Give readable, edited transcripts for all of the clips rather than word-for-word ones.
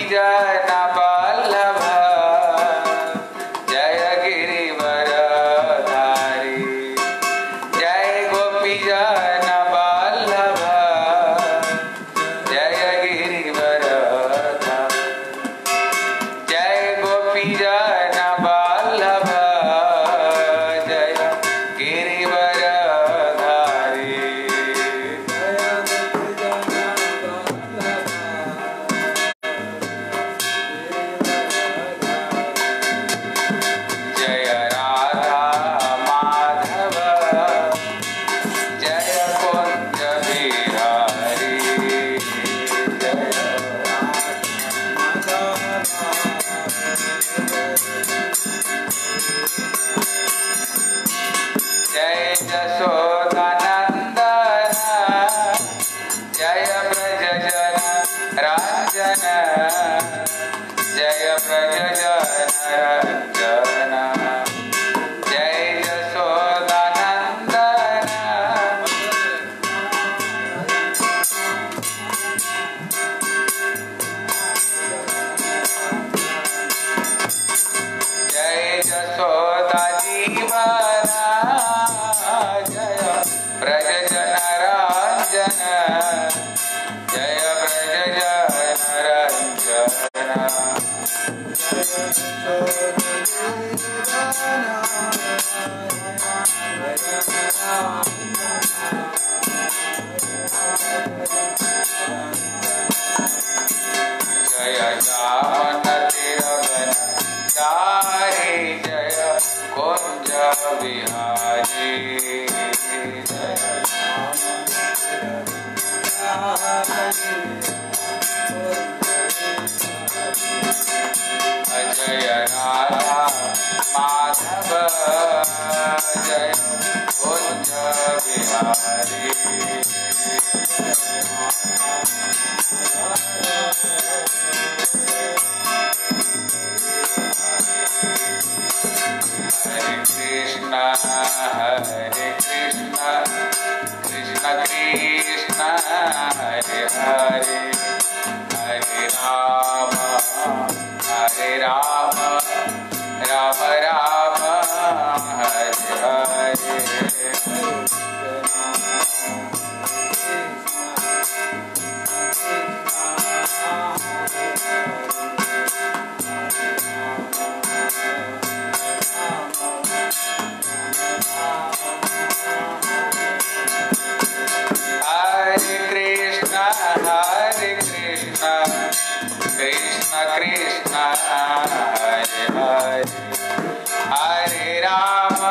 जन वल्लभ जय गिरिवरधारी जय गोपी जन वल्लभ जय गिरिवरधारी जय गोपी जन वल्लभ जय गिरिवरधारी जय राधा माधव जय कुंज बिहारी जय जशोदानंदन जय ब्रज जन रंजन जय ब्रज जन रंजन जय जशोदानंदन जय जशोदा जीवन जय ब्रज जन रंजन जय ब्रज जन रंजन जय जामन तिरगन चारि जय कुंज बिहारी जय राधा माधव जय कुंज बिहारी हरे कृष्ण कृष्ण कृष्ण हरे हरे हरे राम राम राम हरे हरे हरे कृष्ण कृष्ण कृष्ण हरे हरे हरे राम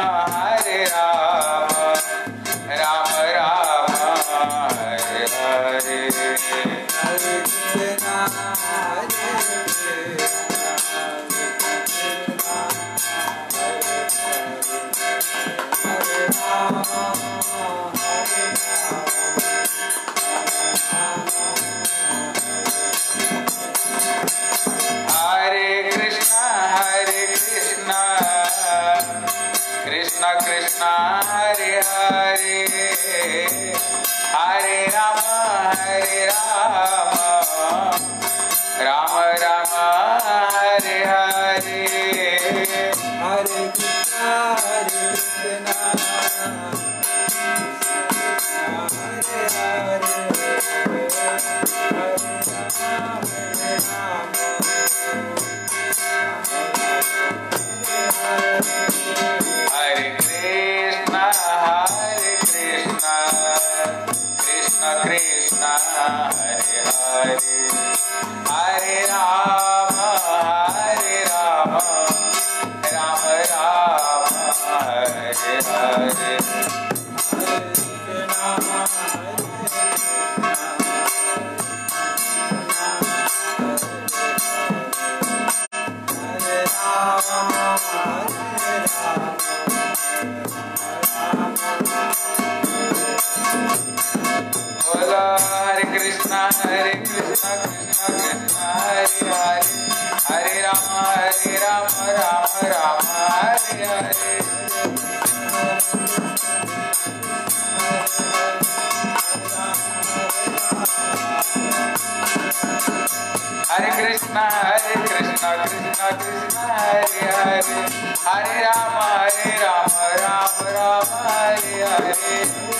राम राम हरे हरे हरे कृष्ण कृष्ण कृष्ण हरे हरे हरे राम राम राम हरे हरे हरे कृष्ण हरे हरे हरे कृष्ण कृष्ण कृष्ण हरे हरे हरे राम राम राम हरे हरे बोलो हरे Krishna Krishna Krishna Hare Hare Hare Ram Ram Ram Hare Hare Hare Krishna Krishna Krishna Hare Hare, Hare Rama Rama Rama Hare Hare.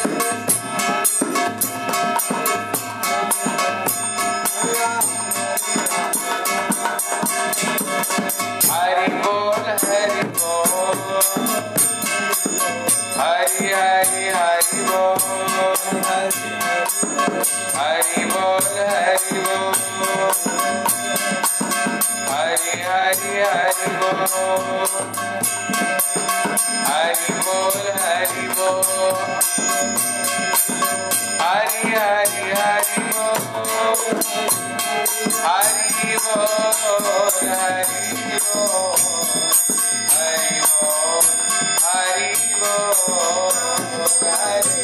Hari Bol, Hari Bol, Hari Hari Hari Bol, Hari Bol, Hari Bol, Hari Hari Hari Bol, Hari Bol, Hari Bol, Hari Hari Hari Bol, Hari Bol, Hari Bol, Hari Bol, Hari Bol, Hari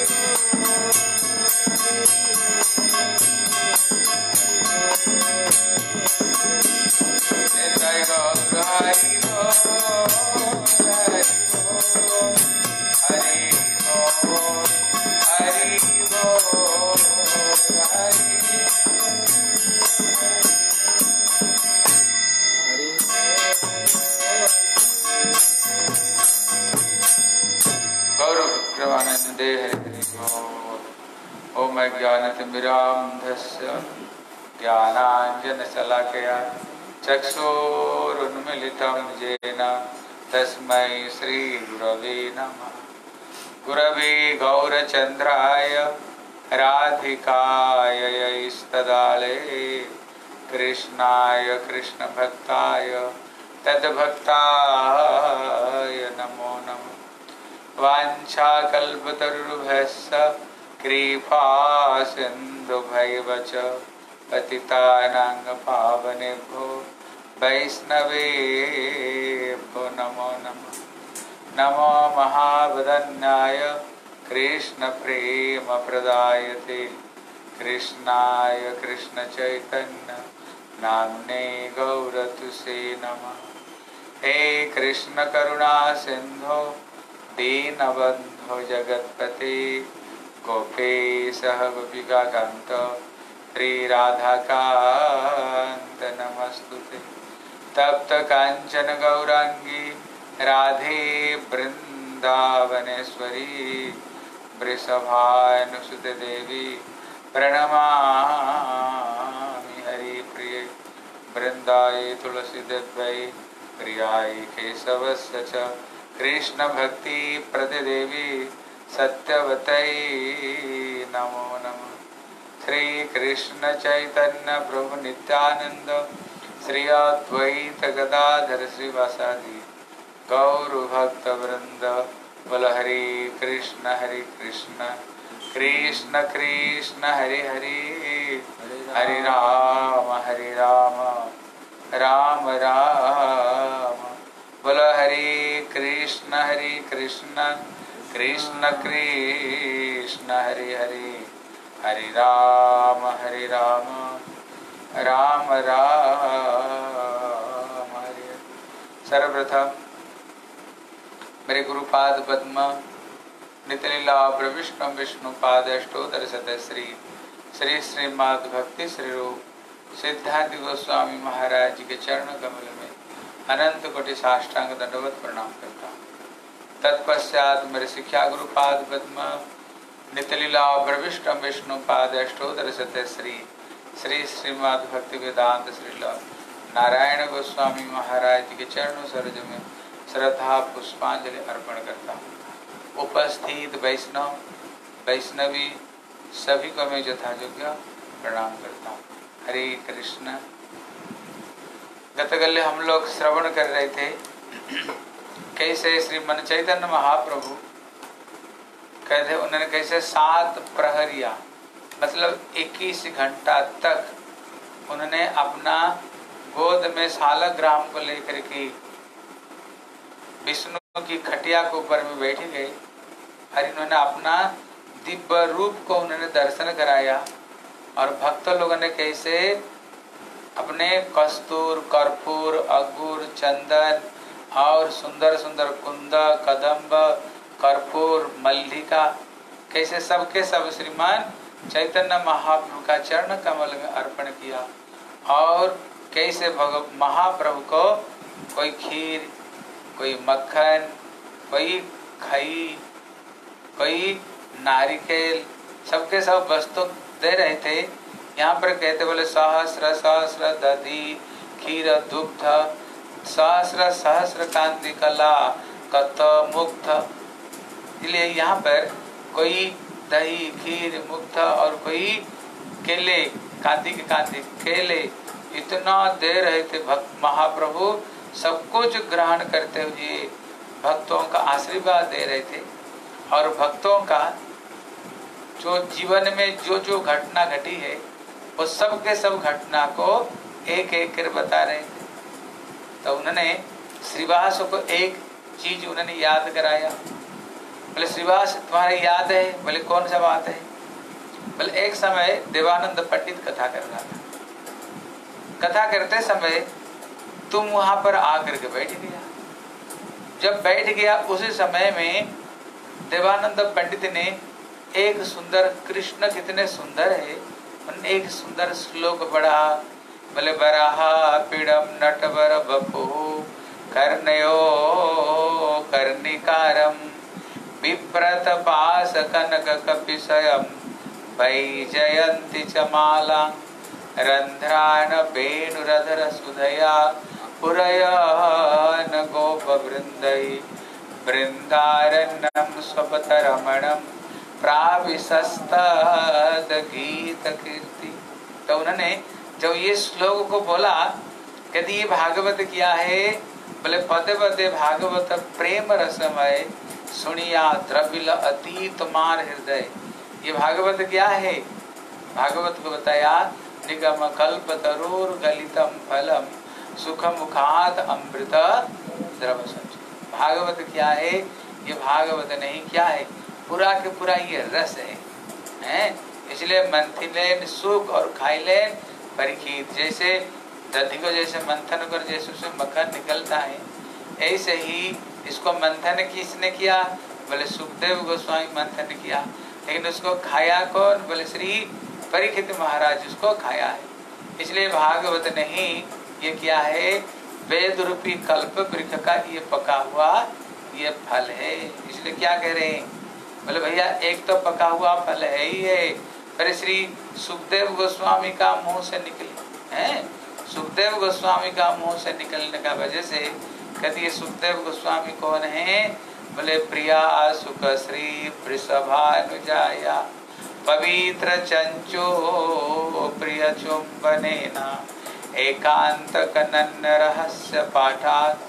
Jai Gaur Hari Bol, Hari Bol, Hari Bol, Hari Bol, Hari Prabhanande Hare Om Jnanatimirandhasya Jnananjanasalakaya Chakshurunmilitam Jena Tasmai Shri Gurave Namah. Gurave Gaurachandraya Radhikaya Istadale Krishnaya Krishna Bhaktaya Tadbhaktaya Namo Namo. वाञ्छाकल्पतरुभ्यश्च कृपा सिन्धुभैवच पतितानां पावनेभ्यो वैष्णवेभ्यो नमो नमः. नमो महावदन्याय कृष्णप्रेमप्रदायते कृष्णाय कृष्णचैतन्य नाम्ने गौरतुसे नमः. हे कृष्ण करुणा सिन्धो दीनबन्धो जगत्पते गोपेशः गोपिकान्त श्रीराधाकान्त नमस्तुते. तप्त काञ्चन गौरांगी राधे वृन्दावनेश्वरी वृषभानुसुते देवी प्रणमामि हरिप्रिये. वृन्दायै तुलसीदेव्यै प्रियायै केशवस्य च कृष्ण भक्ति प्रतिदेवी सत्यवतै नमो नमः. श्री कृष्ण चैतन्य प्रभु नित्यानंद श्री अद्वैत गदाधर श्रीवासादि गौर भक्त वृंद. बोल हरे कृष्ण कृष्ण कृष्ण हरे हरे, हरे राम राम राम. बोलो हरे कृष्ण कृष्ण कृष्ण हरे हरे, हरे राम राम राम हरे. सर्वप्रथम मेरे गुरुपाद पद्म नित्यलीला प्रविष्णु विष्णु पाद अष्टोत्तर शतश्री श्री श्रीमद् भक्ति श्री रूप सिद्धांत गोस्वामी महाराज के चरण कमल में अनंत कोटि साष्टांग दंडवत प्रणाम करता हूँ. तत्पश्चात मेरे शिक्षा गुरुपाद पद्म नित्यलीला प्रविष्टम विष्णु पाद अष्टोत्तर शतश्री श्री श्रीमद् भक्ति वेदांत श्रील नारायण गोस्वामी महाराज के चरणों सरोज में श्रद्धा पुष्पांजलि अर्पण करता हूँ. उपस्थित वैष्णव वैष्णवी सभी को मैं यथायोग्य प्रणाम करता हूँ. हरे कृष्ण. गतकल्य हम लोग श्रवण कर रहे थे कैसे श्रीमन चैतन्य महाप्रभु कहते उन्होंने कैसे 7 प्रहरिया मतलब 21 घंटा तक उन्होंने अपना गोद में सालग्राम को लेकर के विष्णु की खटिया के ऊपर में बैठ गए और इन्होंने अपना दिव्य रूप को उन्होंने दर्शन कराया. और भक्त लोगों ने कैसे अपने कस्तूर कर्पूर अगूर चंदन और सुंदर सुंदर कुंद कदम्ब कर्पूर मल्लिका कैसे सबके सब श्रीमान चैतन्य महाप्रभु का चरण कमल में अर्पण किया. और कैसे महाप्रभु को कोई खीर, कोई मक्खन, कोई खई, कोई नारिकेल, सबके सब वस्तु दे रहे थे। यहाँ पर कहते बोले सहस्र सहस्र दधि क्षीर दुग्ध सहस्र सहस्र कांति कला कत मुग्ध। इसलिए यहाँ पर कोई दही, खीर, मुग्ध और कोई केले, कांति के कांति केले इतना दे रहे थे भक्त महाप्रभु। सब कुछ ग्रहण करते हुए भक्तों का आशीर्वाद दे रहे थे। और भक्तों का जो जीवन में जो जो घटना घटी है वो सब के सब घटना को एक एक कर बता रहे थे। तो उन्होंने श्रीवास को एक चीज उन्होंने याद कराया। बोले श्रीवास तुम्हारे याद है? बोले कौन सा बात है? बोले एक समय देवानंद पंडित कथा कर रहा था। कथा करते समय तुम वहां पर आकर के बैठ गया। जब बैठ गया उसी समय में देवानंद पंडित ने एक सुंदर, कृष्ण कितने सुंदर है, उन्होंने एक सुंदर श्लोक पढ़ा। बोले बराहा पीड़म नटवर बपु कर्णयो कर्णिकारम विप्रत पास कनक कपिशयम वैजयंती च माला रंध्रान वेणुरधर सुधया पुरयन गोप वृंदई वृंदारण्यम स्वपतरमणम प्राविशस्तद गीत कीर्ति। तो उन्होंने जब ये श्लोक को बोला, कहते ये भागवत क्या है? बोले पदे पदे भागवत प्रेम रसमय सुनिया द्रविल अतीत मान हृदय। ये भागवत क्या है? भागवत को बताया निगम कल्प तरुर गलितम फलम सुख मुखात अमृत द्रव संचित। भागवत क्या है? ये भागवत नहीं, क्या है? पूरा के पूरा ये रस है? इसलिए मंथिलेन सुख और खाइलेन परीक्षित। जैसे दधि को जैसे मंथन कर जैसे उसमें मक्खन निकलता है, ऐसे ही इसको मंथन किसने किया? बोले सुखदेव गोस्वामी मंथन किया। लेकिन उसको खाया कौन? बोले श्री परीक्षित महाराज उसको खाया है। इसलिए भागवत नहीं, ये क्या है? वेद रूपी कल्प वृक्ष का ये पका हुआ ये फल है। इसलिए क्या कह रहे हैं? बोले भैया एक तो पका हुआ फल है ही है, पर श्री सुखदेव गोस्वामी का मुंह से निकले हैं। सुखदेव गोस्वामी का मुंह से निकलने का वजह से कहती है सुखदेव गोस्वामी कौन है? बोले प्रिया सुख श्री वृषभानुजाया पवित्र चंचो प्रिय चुंबनेना एकांत कनन रहस्य पाठात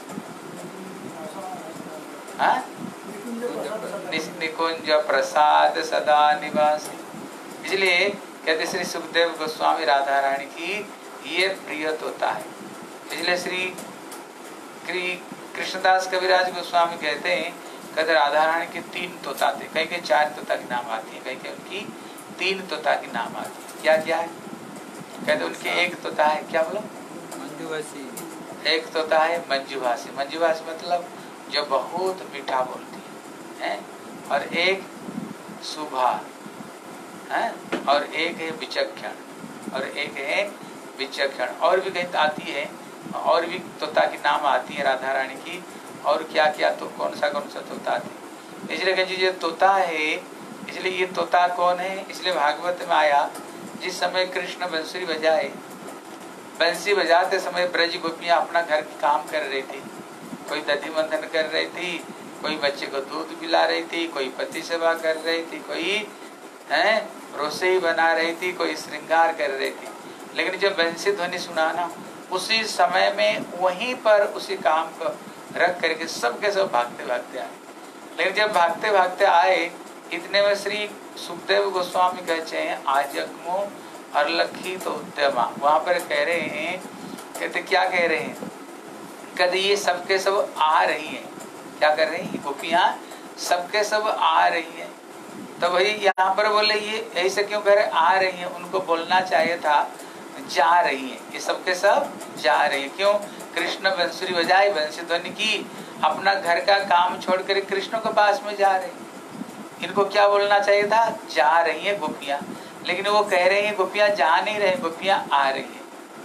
निकुंज प्रसाद सदा निवासी। इसलिए कहते श्री सुखदेव गोस्वामी राधा रानी की ये प्रिय तोता है। इसलिए श्री कृष्णदास कविराज गोस्वामी कहते हैं, कहते राधा रानी के 3 तोता थे। कहीं के 4 तोता की नाम आती है, कहीं के उनकी 3 तोता की नाम आती है। क्या क्या है? कहते उनके एक तोता है, क्या बोलो? मंजुभाषी। एक तोता है मंजुभाषी। मंजुभाषी मतलब जो बहुत मीठा बोलती है, और एक सुभा है, और एक है विचक्षण, और एक है विचक्षण। और भी कहीं आती है, और भी तोता की नाम आती है राधा रानी की। और क्या क्या तो कौन सा तोता थी। इसलिए कहीं ये तोता है। इसलिए ये तोता कौन है? इसलिए भागवत में आया, जिस समय कृष्ण बंसुरी बजाए, बंसी बजाते समय ब्रज गोपियां अपना घर की काम कर रही थी। कोई दधि मंथन कर रही थी, कोई बच्चे को दूध पिला रही थी, कोई पति सेवा कर रही थी, कोई रसोई बना रही थी, कोई श्रृंगार कर रही थी। लेकिन जब बंसी ध्वनि सुनाना, उसी समय में वहीं पर उसी काम को रख करके सब के सब भागते भागते आए। लेकिन जब भागते भागते आए, इतने में श्री सुखदेव गोस्वामी कहते हैं आजकमो अरलखी तो उद्यमा। वहां पर कह रहे हैं, कहते क्या कह रहे हैं? कहते ये सबके सब आ रही हैं। क्या कर रही हैं? गोपियां सबके सब आ रही हैं। तो वही यहाँ पर बोले ये ऐसे क्यों कह रहे? आ रही हैं। उनको बोलना चाहिए था जा रही हैं। ये सबके सब जा रही हैं। क्यों? कृष्ण बंसुरी बजाए, बंसी ध्वनि की, अपना घर का काम छोड़कर कृष्ण के पास में जा रहे हैं। इनको क्या बोलना चाहिए था? जा रही हैं गोपियां। लेकिन वो कह रही हैं गोपियां जा नहीं रही, गोपियां आ रही हैं।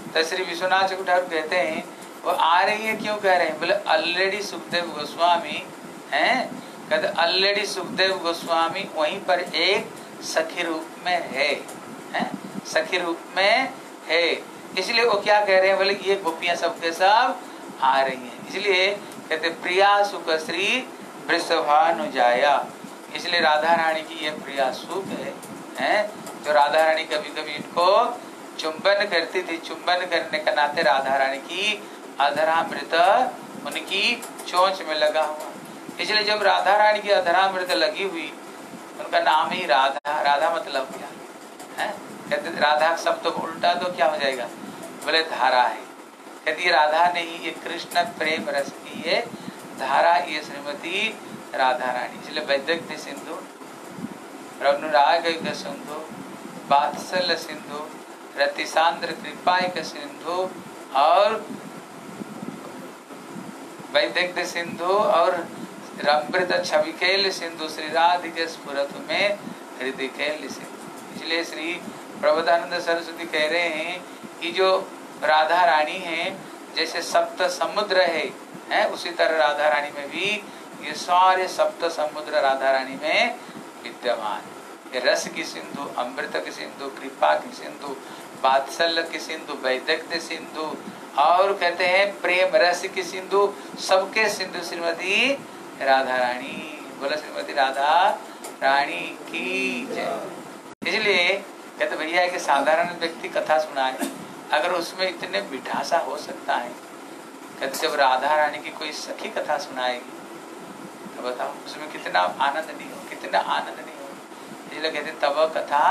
तो श्री विश्वनाथ चक्रवर्ती ठाकुर कहते हैं वो आ रही है, क्यों कह रहे हैं? बोले ऑलरेडी सुखदेव गोस्वामी हैं, कहते ऑलरेडी सुखदेव गोस्वामी वहीं पर एक सखी रूप में है, सखी रूप में है, इसलिए वो क्या कह रहे हैं? बोले ये गोपियां सबके सब आ रही हैं, इसलिए कहते प्रिया सुख श्री वृषभानुजाया, इसलिए राधा रानी की ये प्रिया सुख है, जो राधा रानी कभी कभी इनको चुंबन करती थी, चुंबन करने का नाते राधा रानी की अधरामृत उनकी चोंच में लगा हुआ, इसलिए जब राधा रानी की अधरामृत लगी हुई, उनका नाम ही राधा, राधा मतलब क्या है? कहते राधा शब्द को उल्टा तो क्या हो जाएगा? बोले धारा है, कहती राधा ने ही ये कृष्ण प्रेम रस की ये धारा, ये श्रीमती राधा रानी, इसलिए वैदग्ध्य सिंधु, अनुराग सिंधु, वात्सल्य सिंधु, रतिसांद्र कृपायक सिंधु और वैदग्ध्य सिंधु और अमृत छविकेल सिंधु, श्री राधिके स्फुरत में हृदय केल सिंधु, इसलिए श्री प्रबोधानंद सरस्वती कह रहे हैं कि जो राधा रानी है जैसे सप्त समुद्र है, उसी तरह राधा रानी में भी ये सारे सप्त समुद्र राधा रानी में विद्यमान, ये रस की सिंधु, अमृत की सिंधु, कृपा की सिंधु, वात्सल्य की सिंधु, वैदग्ध्य सिंधु और कहते हैं प्रेम रस की सिंधु, सबके सिंधु श्रीमती राधा रानी। बोला श्रीमती राधा रानी की जय। इसलिए कहते भैया कि साधारण व्यक्ति कथा सुनाए, अगर उसमें इतने मिठासा हो सकता है, कहते जब राधा रानी की कोई सखी कथा सुनाएगी तो बताओ उसमें कितना आनंद नहीं हो, कितना आनंद नहीं हो, इसलिए कहते तब कथा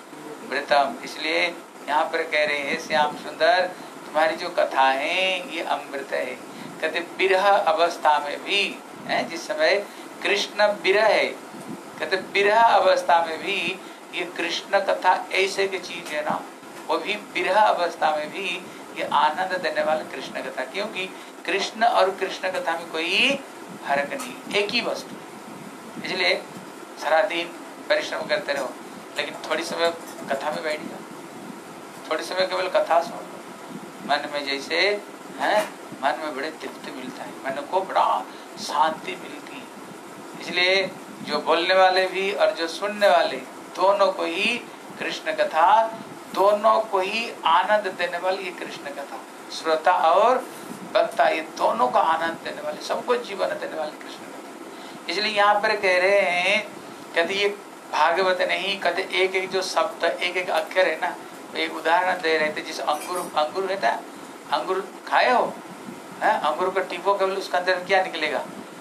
मृतम। इसलिए यहाँ पर कह रहे हैं श्याम सुंदर तुम्हारी जो कथा है ये अमृत है। कहते विरह अवस्था में भी जिस समय कृष्ण विरह है, कहते विरह अवस्था में भी ये कृष्ण कथा ऐसे की चीज है ना, वो भी विरह अवस्था में भी ये आनंद देने वाला कृष्ण कथा, क्योंकि कृष्ण और कृष्ण कथा में कोई फर्क नहीं, एक ही वस्तु, इसलिए सारा दिन परिश्रम करते रहो लेकिन थोड़ी समय कथा में बैठ जाओ, थोड़ी समय केवल कथा सुनो, मन में जैसे है, मन में बड़े तृप्ति मिलता है, मन को बड़ा शांति मिलती है। इसलिए जो बोलने वाले भी और जो सुनने वाले दोनों को ही कृष्ण कथा, दोनों को ही आनंद देने वाली ये कृष्ण कथा, श्रोता और वक्ता ये दोनों का आनंद देने वाले, सबको जीवन देने वाली कृष्ण कथा। इसलिए यहाँ पर कह रहे हैं, कहते ये भागवत नहीं, कहते एक एक जो शब्द एक एक अक्षर है ना, एक उदाहरण दे रहे थे, जिस अंगूर है ना, अंगूर खाए हो, अंगूर को टीपो केवल उसके अंदर क्या निकलेगा?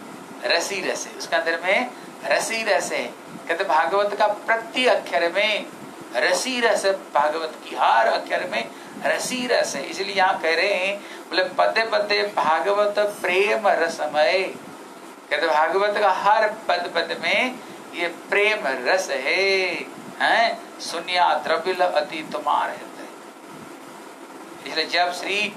रसी रस है, उसके अंदर में रसी रस है। कहते भागवत का प्रति अक्षर में रसी रस, भागवत की हर अक्षर में रसी रस है। इसलिए यहाँ कह रहे हैं बोले पदे पदे भागवत प्रेम रसमय, कहते भागवत का हर पद पद में ये प्रेम रस है, सुनिया द्रविल अति तुम्हार हृदय। इसलिए जब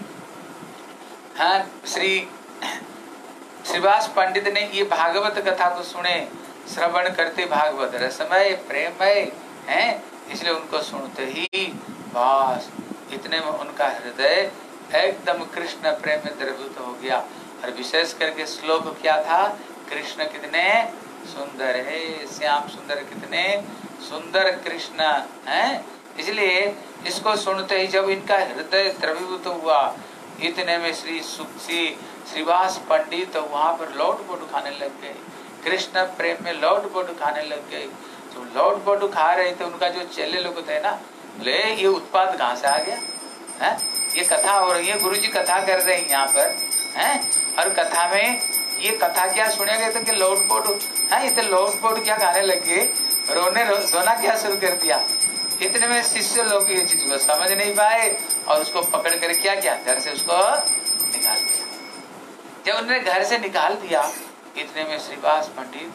श्री श्रीवास पंडित ने ये भागवत कथा को सुने, श्रवण करते भागवत रसमय प्रेममय है, इसलिए उनको सुनते ही बस इतने में उनका हृदय एकदम कृष्ण प्रेम में द्रवित हो गया। और विशेष करके श्लोक क्या था? कृष्ण कितने सुंदर है, श्याम सुंदर कितने सुंदर कृष्ण है। इसलिए इसको सुनते ही जब इनका हृदय द्रवीभूत हुआ, इतने में श्रीवास पंडित तो वहां पर लौट पोट खाने लग गए, कृष्ण प्रेम में लौट पोट खाने लग गए। तो लौट पोट खा रहे थे, उनका जो चेले लोग थे ना, बोले ये उत्पाद कहाँ से आ गया है? ये कथा हो रही है, गुरुजी कथा कर रहे हैं यहाँ पर हैं, और कथा में ये कथा क्या सुने गए थे कि लौट पोट है, ये तो लौट पोट क्या खाने लग गए, रोना क्या शुरू कर दिया। इतने में शिष्य लोग ये चीज को समझ नहीं पाए और उसको पकड़ कर क्या किया, घर से उसको निकाल दिया। जब उन्होंने घर से निकाल दिया, इतने में श्रीवास पंडित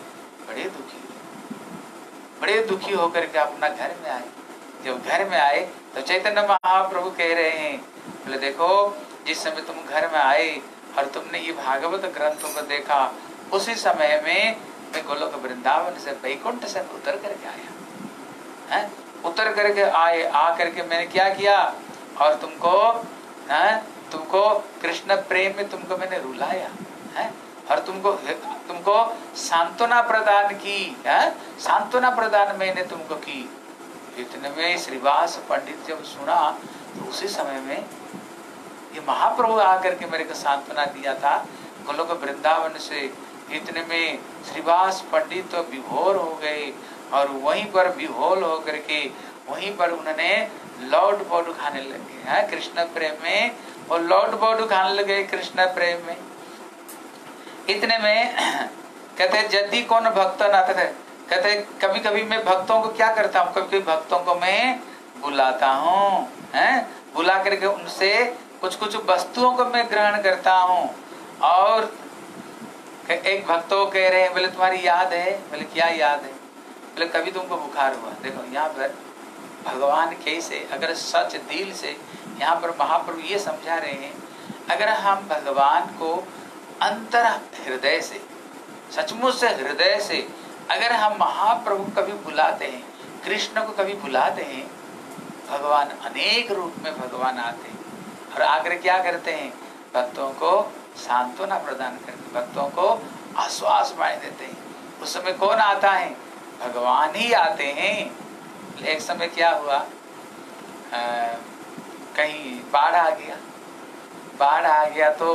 बड़े दुखी होकर के अपना घर में आए। जब घर में आए तो चैतन्य महाप्रभु कह रहे हैं, बोले देखो जिस समय तुम घर में आए और तुमने ये भागवत ग्रंथों को देखा, उसी समय में मैं गोलोक वृंदावन से वैकुंठ से उतर करके आया है, उतर करके आए, आ करके मैंने क्या किया और तुमको तुमको कृष्ण प्रेम में तुमको मैंने रुलाया है, और तुमको सांत्वना प्रदान की है, सांत्वना प्रदान मैंने तुमको की। इतने में श्रीवास पंडित जब सुना तो उसी समय में ये महाप्रभु आकर के मेरे को सांत्वना दिया था गोलोक वृंदावन से। इतने में श्रीवास पंडित तो विभोर हो गए, और वहीं पर विभोर होकर के वहीं पर उन्होंने लौट बोडू खाने लगे हैं कृष्ण प्रेम में, और लौट बोडू खाने लगे कृष्ण प्रेम में। इतने में कहते यदि कौन भक्त ना थे, कहते कभी कभी मैं भक्तों को क्या करता हूँ, कभी कभी भक्तों को मैं बुलाता हूँ, बुला करके उनसे कुछ कुछ वस्तुओं को मैं ग्रहण करता हूँ। और एक भक्तों कह रहे हैं, बोले तुम्हारी याद है, बोले क्या याद है, बोले कभी तुमको बुखार हुआ। देखो यहाँ पर भगवान कैसे, अगर सच दिल से यहाँ पर महाप्रभु ये समझा रहे हैं, अगर हम भगवान को अंतर हृदय से, सचमुच से हृदय से अगर हम महाप्रभु कभी बुलाते हैं, कृष्ण को कभी बुलाते हैं, भगवान अनेक रूप में भगवान आते हैं और आकर क्या करते हैं, भक्तों को सांत्वना प्रदान करते, भक्तों को आश्वास बांध देते हैं। उस समय कौन आता है, भगवान ही आते हैं। एक समय क्या हुआ, कहीं बाढ़ आ गया, बाढ़ आ गया तो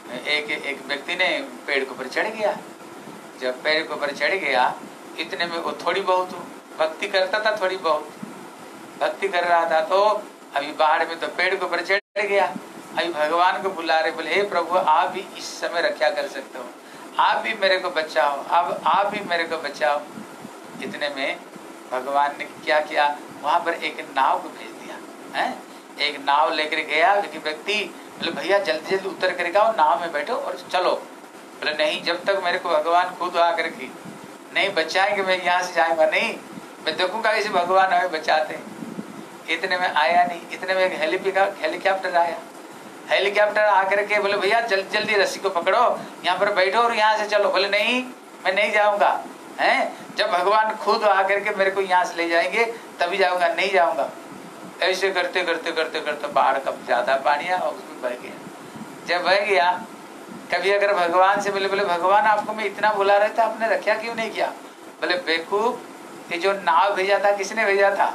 एक व्यक्ति ने पेड़ के ऊपर चढ़ गया। जब पेड़ के ऊपर चढ़ गया, इतने में वो थोड़ी बहुत भक्ति करता था, थोड़ी बहुत भक्ति कर रहा था, तो अभी बाढ़ में तो पेड़ के ऊपर चढ़ गया। अभी भगवान को बुला रहे, बोले हे प्रभु आप भी इस समय रक्षा कर सकते हो, आप भी मेरे को बचाओ, अब आप भी मेरे को बचाओ। इतने में भगवान ने क्या किया, वहां पर एक नाव को भेज दिया है, एक नाव लेकर गया। लेकिन व्यक्ति बोले भैया जल्दी जल्दी उतर कर आओ, नाव में बैठो और चलो। बोले नहीं, जब तक मेरे को भगवान खुद आकर के नहीं बचाएंगे मैं यहाँ से जाऊंगा नहीं, मैं देखूंगा कैसे भगवान हमें बचाते। इतने में आया नहीं, इतने में एक हेलीकॉप्टर आया। हेलीकॉप्टर आकर के बोले भैया जल्दी जल्दी रस्सी को पकड़ो, यहाँ पर बैठो और यहाँ से चलो। बोले नहीं मैं नहीं जाऊंगा, हैं जब भगवान खुद आकर के मेरे को यहाँ से ले जाएंगे तभी जाऊंगा, नहीं जाऊंगा। ऐसे करते करते करते करते बाढ़ का ज्यादा पानी आया और उसमें बह गया। जब बह गया, कभी अगर भगवान से बोले भगवान आपको मैं इतना बुला रहा था, आपने रक्षा क्यों नहीं किया। बोले बेवकूफ, ये जो नाव भेजा था किसने भेजा था,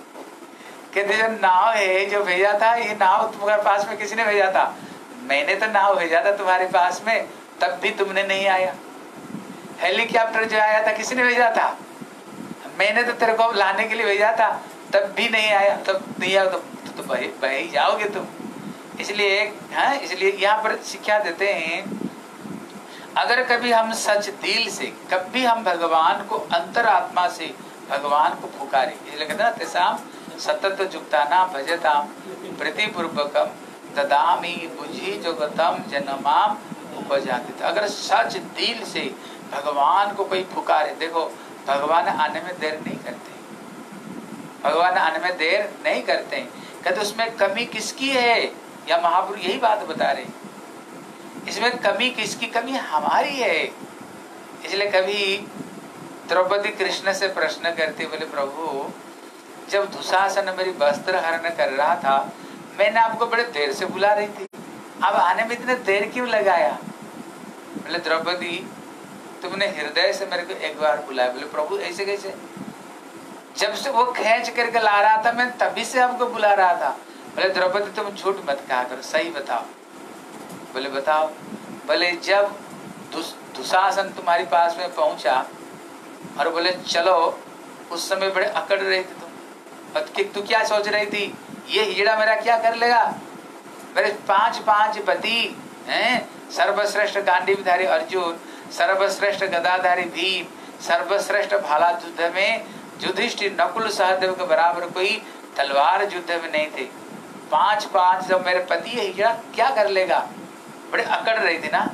कहते जो नाव है जो भेजा था, ये नाव तुम्हारे पास में किसने भेजा था, मैंने तो नाव भेजा था तुम्हारे पास में, तब भी तुमने नहीं आया। हेलीकॉप्टर जो आया था किसने भेजा था, मैंने तो तेरे को लाने के लिए भेजा था, तब भी नहीं आया। तब नहीं आया तो बह ही जाओगे तुम। इसलिए इसलिए यहाँ पर शिक्षा देते हैं, अगर कभी हम सच दिल से, कभी हम भगवान को अंतरात्मा से भगवान को पुकारे, इसलिए कहते ना तेसाम सतत जुक्ताना भजताम प्रीतिपूर्वकम ददामी बुझी जगतम जनमाम उपजाति। अगर सच दिल से भगवान को कोई पुकारे, देखो भगवान आने में देर नहीं करते, भगवान आने में देर नहीं करते। कहते उसमें कमी किसकी है, या महापुरुष यही बात बता रहे, इसमें कमी किसकी, कमी हमारी है। इसलिए कभी द्रौपदी कृष्ण से प्रश्न करते, बोले प्रभु जब दुशासन मेरी वस्त्र हरण कर रहा था, मैंने आपको बड़े देर से बुला रही थी, अब आने में इतने देर क्यों लगाया। बोले द्रौपदी तुमने हृदय से मेरे को एक बार बुलाया। बोले प्रभु ऐसे कैसे, जब से वो खींच करके ला रहा था मैं तभी से आपको बुला रहा था। बोले द्रौपदी तुम झूठ मत कहा करो, सही बताओ। बोले बताओ। बोले जब दुशासन तुम्हारे पास में पहुंचा और बोले चलो, उस समय बड़े अकड़ रहे थे तुम, और तू क्या सोच रही थी, ये हीरा मेरा क्या कर लेगा। मेरे पांच पति हैं, सर्वश्रेष्ठ गांडीवधारी अर्जुन, सर्वश्रेष्ठ गदाधारी भीम, सर्वश्रेष्ठ भाला युद्ध में युधिष्ठिर, नकुल सहदेव के बराबर कोई तलवार युद्ध में नहीं थे। पांच जब मेरे पति है, हीरा क्या कर लेगा, बड़े अकड़ रही थी ना।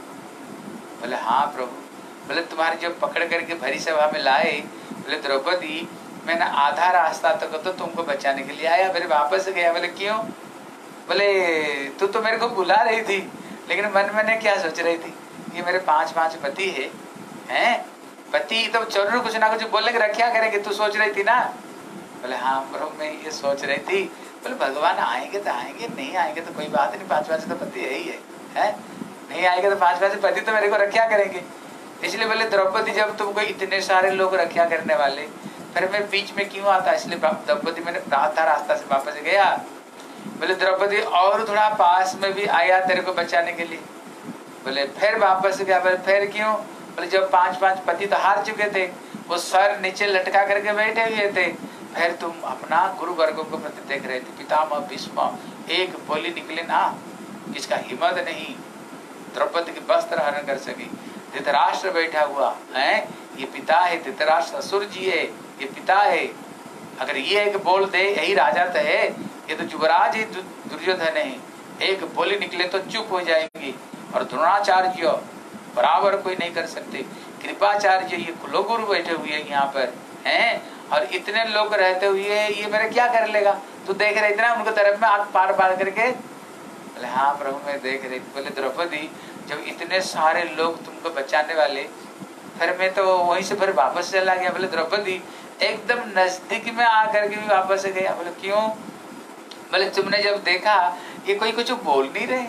बोले हाँ प्रभु। बोले तुम्हारे जो पकड़ करके भरी सभा में लाए, बोले द्रौपदी मैंने आधा रास्ता तक तो तुमको बचाने के लिए आया, फिर वापस गया। बोले क्यों। बोले तू तो मेरे को बुला रही थी, लेकिन मन में क्या सोच रही थी, ये मेरे पांच पति हैं, पति तो जरूर कुछ ना कुछ बोलने की रक्षा करेंगे, तू सोच रही थी ना। बोले हाँ प्रभु मैं ये सोच रही थी, बोले भगवान आएंगे तो आएंगे, नहीं आएंगे तो कोई बात नहीं, 5 पैसे तो पति है ही है? नहीं आएंगे तो 5 पैसे पति तो मेरे को रक्षा करेंगे। इसलिए बोले द्रौपदी जब तुमको इतने सारे लोग रक्षा करने वाले, फिर मैं बीच में क्यों आता? इसलिए द्रौपदी मैंने रास्ता से वापस गया। बोले द्रौपदी और थोड़ा पास में भी आया तेरे को बचाने के लिए। बोले फिर वापस गया। बोले फिर क्यों? बोले जब 5 पति तो हार चुके थे, वो सर नीचे लटका करके बैठे हुए थे, फिर तुम अपना गुरु वर्गों को प्रति देख रहे थे। पितामह भीष्म एक बोली निकले ना, इसका हिम्मत नहीं द्रौपदी की वस्त्र हरण कर सकी। धृतराष्ट्र बैठा हुआ है, ये पिता है, धृतराष्ट्र ससुर जी है, ये पिता है। अगर ये एक बोल दे यही राजा तो है, ये तो युवराज ही दुर्योधन है, एक बोली निकले तो चुप हो जाएंगे। और द्रोणाचार्य बराबर कोई नहीं कर सकते, कृपाचार्य ये कुलो गुरु बैठे हुए हैं यहाँ पर हैं, और इतने लोग रहते हुए ये मेरे क्या कर लेगा? तू देख रहे इतना उनको तरफ में आग पार पार करके। बोले हाँ प्रभु मैं देख रही। बोले द्रौपदी जब इतने सारे लोग तुमको बचाने वाले, फिर मैं तो वहीं से फिर वापस चला गया। बोले द्रौपदी एकदम नजदीक में आकर के भी वापस गया। बोले क्यों? बोले तुमने जब देखा ये कोई कुछ बोल नहीं रहे,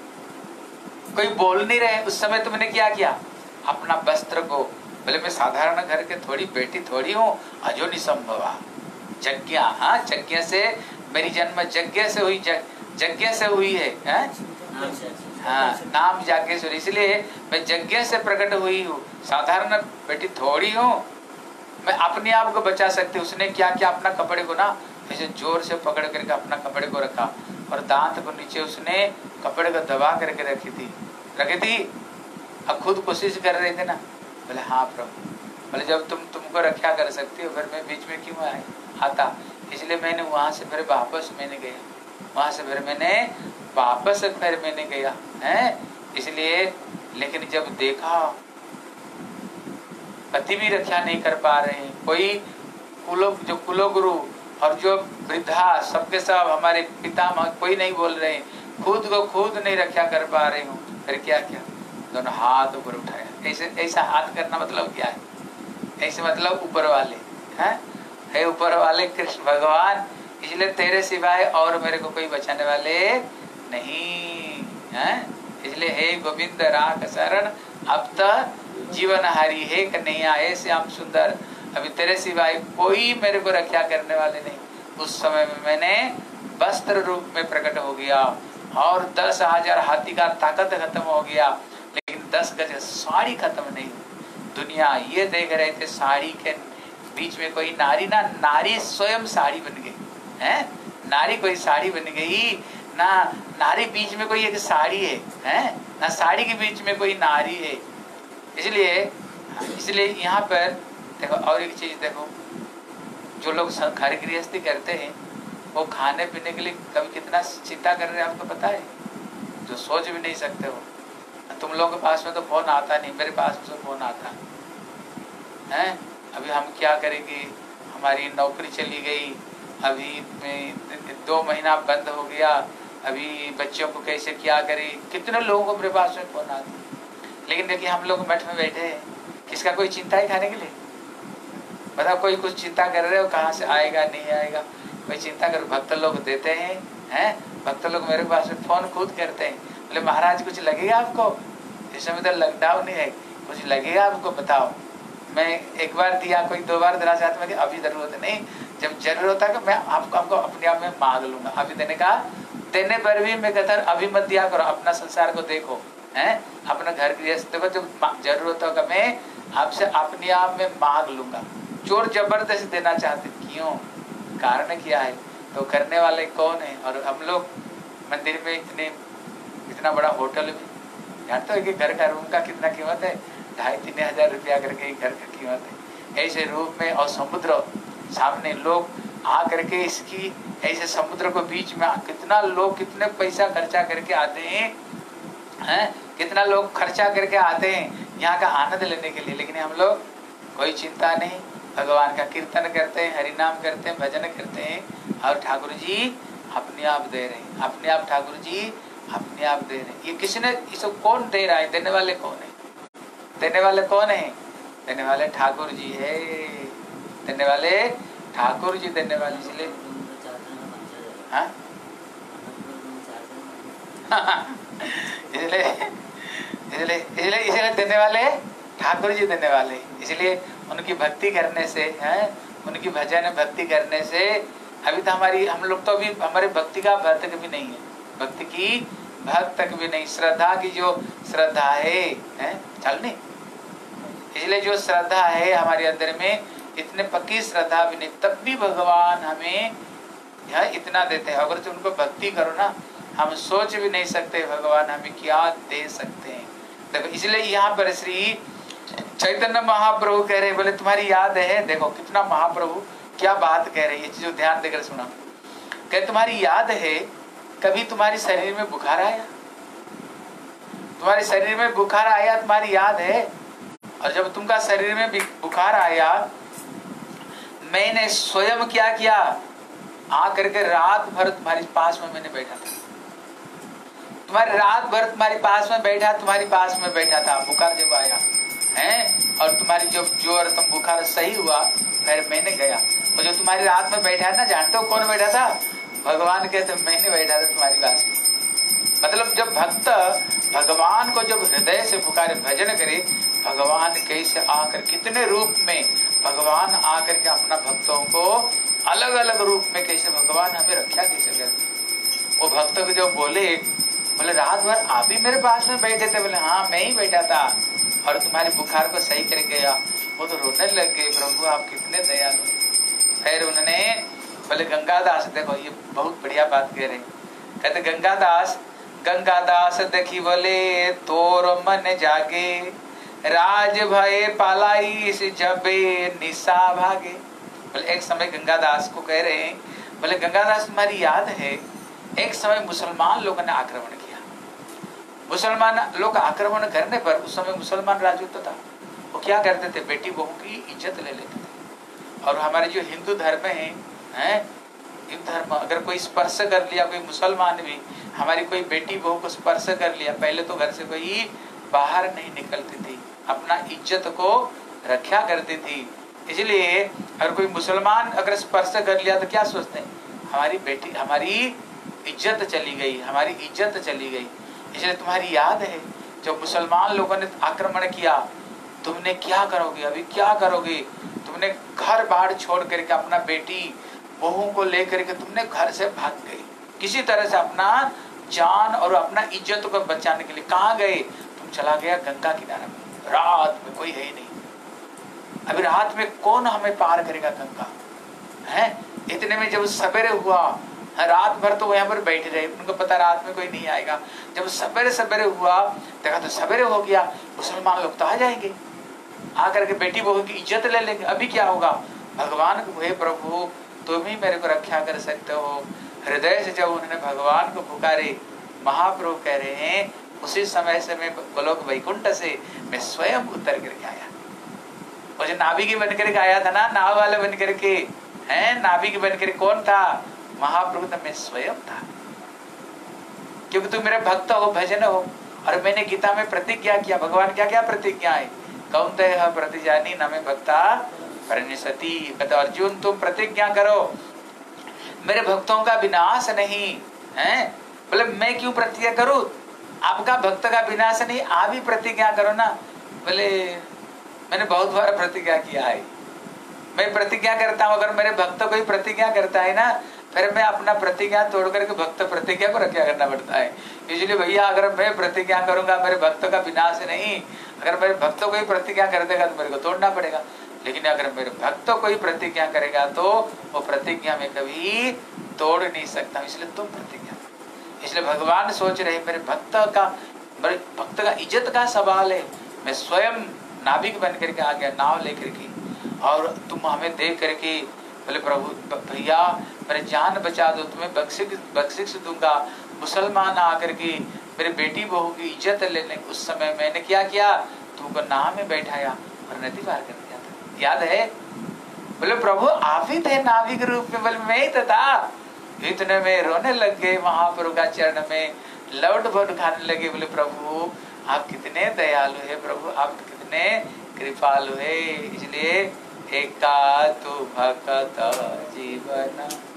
कोई बोल नहीं रहे, उस समय तुमने क्या किया? अपना वस्त्र को, बोले मैं साधारण घर के थोड़ी बेटी थोड़ी हूँ, अजो निसंभवा यज्ञ, हाँ यज्ञ से मेरी जन्म यज्ञ से हुई, यज्ञ से हुई है, हाँ नाम जागेश्वरी, इसलिए मैं यज्ञ से प्रकट हुई हूँ, साधारण बेटी थोड़ी हूँ, मैं अपने आप को बचा सकती। उसने क्या किया? अपना कपड़े को ना ऐसे जोर से पकड़ करके अपना कपड़े को रखा और दांत को नीचे उसने कपड़े को दबा करके रखी थी। अब खुद कोशिश कर रहे थे ना। बोले हाँ प्रभु। बोले जब तुमको रक्षा कर सकती हो, फिर मैं बीच में क्यों आता? इसलिए मैंने वहां से फिर वापस गया, वहां से फिर मैंने गया है। इसलिए लेकिन जब देखा पति भी रक्षा नहीं कर पा रहे हैं, कोई कुलो गुरु और जो वृद्धा सबके सब हमारे पितामह कोई नहीं बोल रहे हैं, खुद को खुद नहीं रक्षा कर पा रहे हूँ, फिर क्या किया? दोनों हाथ ऊपर उठाया। ऐसा हाथ करना मतलब क्या है? ऐसे मतलब ऊपर वाले है ऊपर वाले कृष्ण भगवान, इसलिए तेरे सिवाय और मेरे को कोई बचाने वाले नहीं है। इसलिए हे गोविंद राख शरण, अब तो जीवन हारी है कन्हैया, हे श्याम सुंदर, अभी तेरे सिवाय कोई मेरे को रक्षा करने वाले नहीं। उस समय में मैंने वस्त्र रूप में प्रकट हो गया और 10,000 हाथी का ताकत खत्म हो गया, लेकिन 10 गज साड़ी खत्म नहीं। दुनिया ये देख रहे थे साड़ी के बीच में कोई नारी, ना नारी स्वयं साड़ी बन गई है, नारी कोई साड़ी बन गई ना, नारी बीच में कोई एक साड़ी है ना साड़ी के बीच में कोई नारी है। इसलिए यहाँ पर देखो और एक चीज देखो, जो लोग घर गृहस्थी करते हैं वो खाने पीने के लिए कभी कितना चिंता कर रहे हैं आपको पता है? जो सोच भी नहीं सकते हो। तुम लोगों के पास में तो फोन आता नहीं, मेरे पास तो फोन आता है। अभी हम क्या करेंगे? हमारी नौकरी चली गई, अभी 2 महीना बंद हो गया, अभी बच्चों को कैसे क्या करें? कितने लोगों को मेरे पास में फोन आता। लेकिन देखिए हम लोग मठ में बैठे हैं, किसका कोई चिंता है खाने के लिए? बताओ, कोई कुछ चिंता कर रहे हो कहाँ से आएगा नहीं आएगा? कोई चिंता कर? भक्त लोग देते हैं भक्त लोग मेरे पास में फोन खुद करते हैं, बोले महाराज कुछ लगेगा आपको? इस समय तो लॉकडाउन है, कुछ लगेगा आपको बताओ। मैं एक बार दिया, कोई 2 बार देना चाहता मैं, अभी जरूरत नहीं, जब जरूरत होता है मैं आपको अपने आप में मांग लूंगा। अभी देने पर भी मैं कहता अभी मत दिया करो, अपना संसार को देखो अपना घर गृहस्थ को, जब जरूरत होगा मैं आपसे अपने आप में मांग लूंगा। चोर जबरदस्ती देना चाहते क्यों? कारण क्या है? तो करने वाले कौन है? और हम लोग मंदिर में इतना बड़ा होटल में जानते हो कि घर का रूम का कितना कीमत है? 2,5-3 हजार रुपया करके घर का कीमत है। ऐसे रूप में और समुद्र सामने लोग आ करके इसकी ऐसे समुद्र को बीच में कितना लोग कितने पैसा खर्चा करके आते हैं कितना लोग खर्चा करके आते हैं यहाँ का आनंद लेने के लिए। लेकिन हम लोग कोई चिंता नहीं, भगवान का कीर्तन करते हैं, हरि नाम करते हैं, भजन करते हैं और ठाकुर जी अपने आप दे रहे हैं, अपने आप ठाकुर जी अपने आप दे रहे हैं। ये किसने, इसको कौन दे रहा है? देने वाले कौन है? देने वाले कौन है? देने वाले ठाकुर जी है, देने वाले ठाकुर जी देने वाले। इसलिए हाँ इसलिए इसलिए इसलिए इसलिए देने वाले ठाकुर जी देने वाले, इसलिए उनकी भक्ति करने से है, उनकी भजन भक्ति करने से अभी तो हम लोग तो अभी हमारे भक्ति का भक्त भी नहीं है, भक्ति की भक्त तक भी नहीं, श्रद्धा की जो श्रद्धा है चल नहीं, इसलिए जो श्रद्धा है हमारे अंदर में इतने पक्की श्रद्धा भी नहीं, तब भी भगवान हमें इतना देते हैं। अगर तुम उनको भक्ति करो ना, हम सोच भी नहीं सकते भगवान हमें क्या दे सकते हैं। देखो इसलिए यहाँ पर श्री चैतन्य महाप्रभु कह रहे, बोले तुम्हारी याद है, देखो कितना महाप्रभु क्या बात कह रहे हैं, ये चीज ध्यान देकर सुना। कह तुम्हारी याद है कभी तुम्हारी शरीर में बुखार आया, तुम्हारे शरीर में बुखार आया, तुम्हारी याद है? और जब तुमका शरीर में बुखार आया, मैंने स्वयं क्या किया, आकर के रात भर तुम्हारे पास में मैंने बैठा था, तुम्हारे रात भर तुम्हारे पास में बैठा, तुम्हारे पास में बैठा था, बुखार जब आया है और तुम्हारी जब जोर तुम बुखार सही हुआ, फिर मैंने गया, और जो तुम्हारी रात में बैठा है ना, जानते हो कौन बैठा था? भगवान कहते मैंने बैठा था तुम्हारी पास में। मतलब जब भक्त भगवान को जब हृदय से पुकारे, भजन करे, भगवान कैसे आकर कितने रूप में भगवान आकर के अपना भक्तों को अलग अलग रूप में कैसे भगवान हमें रक्षा कैसे करते। वो भक्त को जो बोले रात भर आप ही मेरे पास में बैठे थे, बोले हाँ मैं ही बैठा था और तुम्हारे बुखार को सही कर गया। वो तो रोने लग गए, प्रभु आप कितने दयालु। फिर उन्होंने बोले गंगादास, देखो ये बहुत बढ़िया बात कह रहे, कहते गंगादास देखी बोले तोर मन जागे, राज भय पालाई जबे निशा भागे। बोले एक समय गंगादास को कह रहे हैं, बोले गंगादास तुम्हारी याद है एक समय मुसलमान लोगों ने आक्रमण किया, मुसलमान लोग आक्रमण करने पर उस समय मुसलमान राजपूत था, वो क्या करते थे, बेटी बहू की इज्जत ले लेते थे। और हमारे जो हिंदू धर्म है हिंदू धर्म, अगर कोई स्पर्श कर लिया, कोई मुसलमान भी हमारी कोई बेटी बहू को स्पर्श कर लिया, पहले तो घर से कोई बाहर नहीं निकलती थी, अपना इज्जत को रक्षा करती थी। इसलिए अगर कोई मुसलमान अगर स्पर्श कर लिया तो क्या सोचते हैं, हमारी बेटी, हमारी इज्जत चली गई, हमारी इज्जत चली गई। इसलिए तुम्हारी याद है जब मुसलमान लोगों ने आक्रमण किया, तुमने क्या करोगे, अभी क्या करोगे, तुमने घर बाहर छोड़ करके अपना बेटी बहू को लेकर के तुमने घर से भाग गए, किसी तरह से अपना जान और अपना इज्जत को बचाने के लिए कहाँ गए, तुम चला गया गंगा किनारे में, रात में कोई है ही नहीं, अभी रात में कौन हमें पार करेगा गंगा है। इतने में जब सवेरे हुआ, रात भर तो यहाँ पर बैठे रहे, उनको पता रात में कोई नहीं आएगा, जब सवेरे सवेरे हुआ देखा तो सवेरे हो गया, मुसलमान लोग तो आ जाएंगे, आकर के बेटी बहू की इज्जत ले लेंगे, अभी क्या होगा। भगवान को, हे प्रभु तुम ही मेरे को रक्षा कर सकते हो। हृदय से जब उन्होंने भगवान को पुकारे, महाप्रभु कह रहे हैं उसी समय से मैं गोलोक वैकुंठ से मैं स्वयं उतर करके आया। वो जो नाविक बन करके आया था ना, नाव वाले बन करके है, नाविक बन करके कौन था, महाप्रभु तो मैं स्वयं था, क्योंकि तुम मेरे भक्त हो, भजन हो। और मैंने गीता में प्रतिज्ञा किया, भगवान क्या क्या प्रतिज्ञा है, कौन्तेय प्रतिजानी न मे भक्ता परिनिसति। कहते अर्जुन तुम प्रतिज्ञा करो मेरे भक्तों का विनाश नहीं है। बोले मैं क्यों प्रतिज्ञा करूं, आपका भक्त का विनाश नहीं, आप ही प्रतिज्ञा करो ना। बोले मैंने बहुत बार प्रतिज्ञा किया है, मैं प्रतिज्ञा करता हूँ, अगर मेरे भक्त कोई प्रतिज्ञा करता है ना, फिर मैं अपना प्रतिज्ञा तोड़ करके भक्त प्रतिज्ञा को रक्षा करना पड़ता है। इसलिए भैया अगर मैं प्रतिज्ञा करूंगा मेरे भक्त का विनाश नहीं, अगर मेरे भक्त को ही प्रतिज्ञा कर देगा तो मेरे को तोड़ना पड़ेगा, लेकिन अगर मेरे भक्त को ही प्रतिज्ञा करेगा तो वो प्रतिज्ञा में कभी तोड़ नहीं सकता, इसलिए तुम प्रतिज्ञा। इसलिए भगवान सोच रहे मेरे भक्त का इज्जत का सवाल है, मैं स्वयं नाविक बन करके आ गया, नाव लेकर के, और तुम हमें देख करके बोले प्रभु भैया मेरे जान बचा दो, तुम्हें बख्शिश दूंगा। मुसलमान आकर के मेरे बेटी बहू की इज्जत लेने, उस समय मैंने क्या किया, तुमको नाव में बैठाया और नदी पार कर दिया था, याद है। बोले प्रभु आप ही थे नाविक रूप में, बोले मैं ही तो था। इतने में रोने लग गए, महाप्रभु का चरण में लौट भोट खाने लगे। बोले प्रभु आप कितने दयालु है, प्रभु आप कितने कृपालु है। इसलिए एका तू भक्त जीवन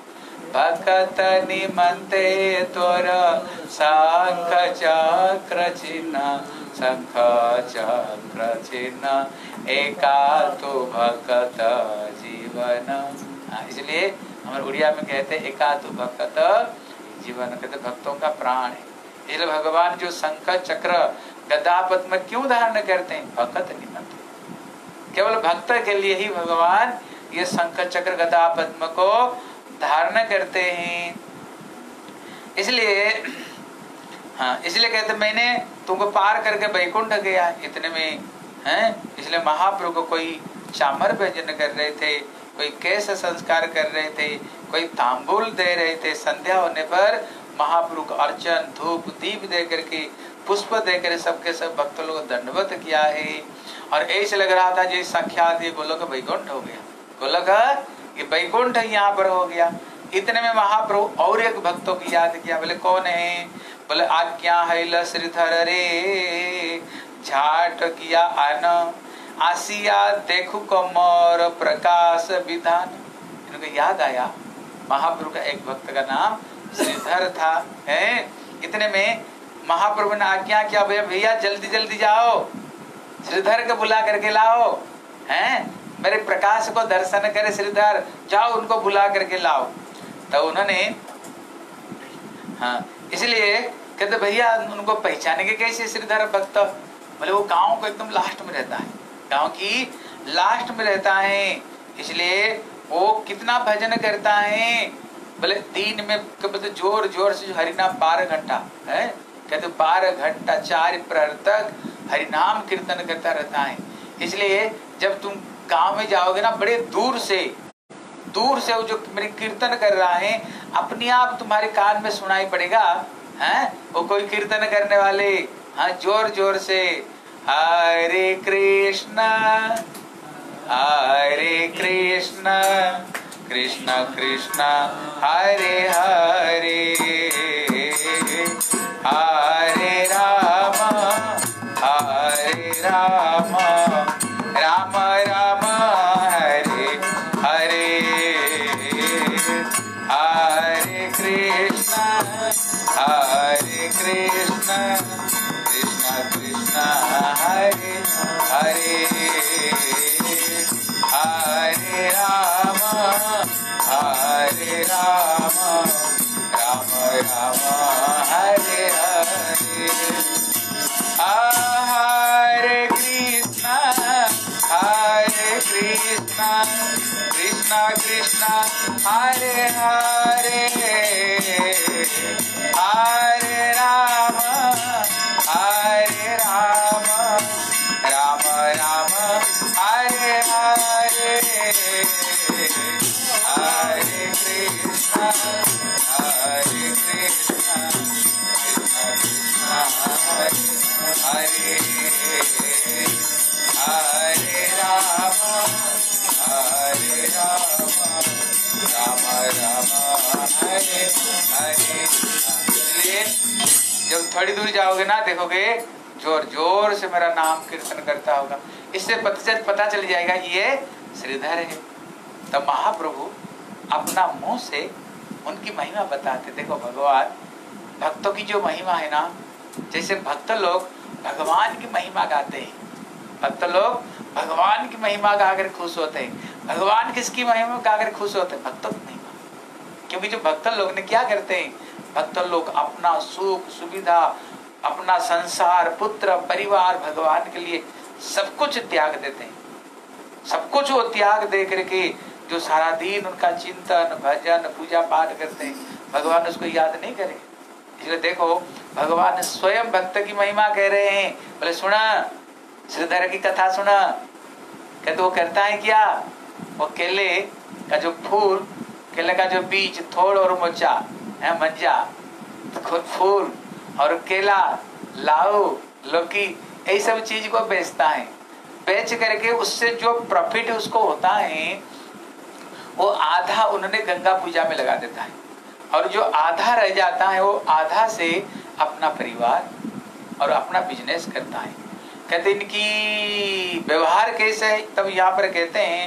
भक्त निमंते तोर शंख चक्र चिन्ह, शंख चक्र चिन्ह एका तो भक्त जीवन। इसलिए हमारे उड़िया में कहते हैं एका तो भक्त जीवन, कहते भक्तों का प्राण है। इसलिए भगवान जो शंख चक्र गदा पद्म क्यों धारण करते हैं? भक्त निमंते, केवल भक्त के लिए ही भगवान ये शंख चक्र गदा पद्म को धारण करते हैं। इसलिए इसलिए कहते मैंने तुमको पार करके वैकुंठ गया। इतने में हैं, इसलिए महाप्रभु को कोई चामर भजन कर रहे थे, कोई केश संस्कार कर रहे थे, कोई तांबूल दे रहे थे। संध्या होने पर महाप्रभु को अर्चन धूप दीप दे करके, पुष्प देकर सबके सब भक्तों को दंडवत किया है। और ऐसे लग रहा था जैसे साक्षात ये गोलोक वैकुंठ हो गया, गोलोक ये वैकुंठ यहाँ पर हो गया। इतने में महाप्रभु और एक भक्तों की याद किया। बोले कौन है? बोले आज्ञा है श्रीधर रे, झाट किया आन आसिया देखू कमर प्रकाश विधान। इनको याद आया महाप्रभु का एक भक्त का नाम श्रीधर था है। इतने में महाप्रभु ने आज्ञा किया भैया जल्दी जल्दी जाओ, श्रीधर को बुला करके लाओ, हैं मेरे प्रकाश को दर्शन करे श्रीधर, जाओ उनको बुला करके लाओ। तो उन्होंने इसलिए कहते भैया उनको पहचानेंगे कैसे श्रीधर भक्त? बोले वो गांव को एकदम लास्ट में रहता है, गांव की लास्ट में रहता है। इसलिए वो कितना भजन करता है? बोले दिन में बोलते जोर जोर से हरिनाम 12 घंटा है, कहते 12 घंटा 4 प्रहर तक हरिनाम कीर्तन करता रहता है। इसलिए जब तुम गांव में जाओगे ना, बड़े दूर से वो जो मेरे कीर्तन कर रहा है अपने आप तुम्हारे कान में सुनाई पड़ेगा। हैं वो कोई कीर्तन करने वाले जोर जोर से हरे कृष्ण कृष्ण कृष्ण हरे हरे, हरे राम राम राम हरे हरे, हरे कृष्ण कृष्ण कृष्ण हरे हरे, हरे राम राम राम हरे हरे, हरे कृष्ण कृष्ण कृष्ण हरे हरे, हरे राम राम राम हरे हरे, हरे कृष्ण कृष्ण कृष्ण हरे हरे, हरे राम राम राम हरे हरे। इसलिए जब थोड़ी दूर जाओगे ना, देखोगे जोर जोर से मेरा नाम कीर्तन करता होगा, इससे पता चल जाएगा ये श्रीधर है। तब महाप्रभु अपना मुंह से उनकी महिमा बताते। देखो भगवान भक्तों की जो महिमा है ना, जैसे भक्त लोग भगवान की महिमा गाते हैं, भक्त लोग भगवान की महिमा गाकर खुश होते हैं। भगवान किसकी महिमा गाकर खुश होते हैं? भक्तों की महिमा। क्योंकि जो भक्त लोग ने क्या करते हैं, भक्त लोग अपना सुख सुविधा, अपना संसार, पुत्र, परिवार भगवान के लिए सब कुछ त्याग देते हैं। सब कुछ वो त्याग दे करके जो सारा दिन उनका चिंतन भजन पूजा पाठ करते हैं, भगवान उसको याद नहीं करेंगे। इसलिए देखो भगवान स्वयं भक्त की महिमा कह रहे हैं। बोले सुना श्रीधर की कथा सुना, कहते वो करता है क्या? वो केले का जो फूल, केले का जो बीज, थोड़ और मोचा है, मंजा, फूल और केला, लाऊ, लौकी, यही सब चीज को बेचता है। बेच करके उससे जो प्रॉफिट उसको होता है वो आधा उन्होंने गंगा पूजा में लगा देता है, और जो आधा रह जाता है वो आधा से अपना परिवार और अपना बिजनेस करता है। कहते इनकी व्यवहार कैसे है? तब यहाँ पर कहते हैं